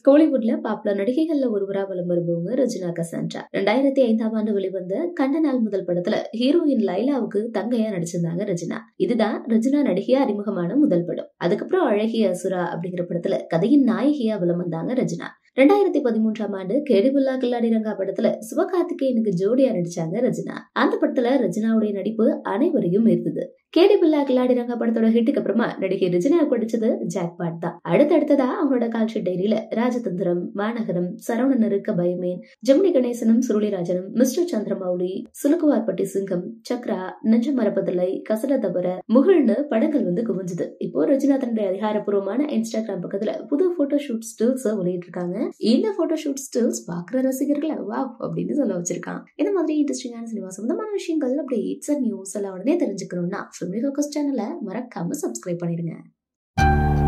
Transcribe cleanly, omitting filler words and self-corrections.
கோலிவுட்ல popular நடிகைகள்ல ஒருவரா வலம் வருபவங்க Regina Cassandra. 2005ஆம் ஆண்டு வெளிவந்த கண்ட நாள் முதல் படத்துல ஹீரோயின் லைலாவுக்கு தங்கையா நடிச்சிருந்தாங்க ரெஜினா. இதுதான் ரெஜினா நடிகையா அறிமுகமான முதல் படம். அதுக்கப்புறம் அழகிய அசுரா அப்படிங்கிற படத்துல கதையின் நாயகியா வலம் வந்தாங்க ரெஜினா. 2013ஆம் ஆண்டு கேடிபுல்லா கில்லாடி ரங்கா படத்துல சிவகார்த்திகேயனுக்கு ஜோடியா நடிச்சாங்க ரெஜினா. அந்த படத்துல ரெஜினாவுடைய நடிப்பு அனைவரையும் ஈர்த்தது. கேடிபுல்லா கில்லாடி ரங்கா படத்தோட ஹிட்டுக்கு அப்புறமா நடிகை ரெஜினா படிச்சது ஜாக்பாட் தான். அடுத்தடுத்ததா அவங்களோட கால்ஷீட் டைரியில ராஜதந்திரம், மாநகரம், சரவணன் இருக்க பயமேன், ஜெமினி கணேசனும் சுருளிராஜனும், மிஸ்டர் சந்திரமௌலி, சுலுக்குவார்பட்டி சிங்கம், சக்ரா, நெஞ்ச மரப்பதில்லை, கசட தபர, முகழ்னு படங்கள் குவிஞ்சது. இப்போ ரெஜினா தன்னுடைய அதிகாரப்பூர்வமான இன்ஸ்டாகிராம் பக்கத்துல புது போட்டோ ஷூட் ஸ்டில்ஸ் வெளியிட்டு இருக்காங்க. இந்த போட்டோ ஷூட் ஸ்டில்ஸ் பாக்குற ரசிகர்களை வாவ் அப்படின்னு சொல்ல வச்சிருக்காங்க. இந்த மாதிரி இன்ட்ரெஸ்டிங்கான சினிமா சம்பந்தமான விஷயங்கள், அப்டேட்ஸ், நியூஸ் எல்லாம் உடனே தெரிஞ்சுக்கணும்னா Filmy Focus சேனலை மறக்காம சப்ஸ்கிரைப் பண்ணிடுங்க.